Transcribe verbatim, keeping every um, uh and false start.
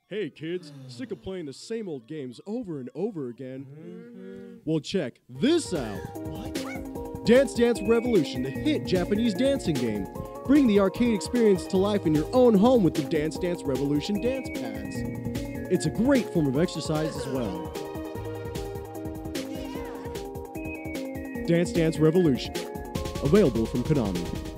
Hey kids, sick of playing the same old games over and over again? Mm-hmm. Well, check this out. What? Dance Dance Revolution, the hit Japanese dancing game. Bring the arcade experience to life in your own home with the Dance Dance Revolution dance pads. It's a great form of exercise as well. Dance Dance Revolution, available from Konami.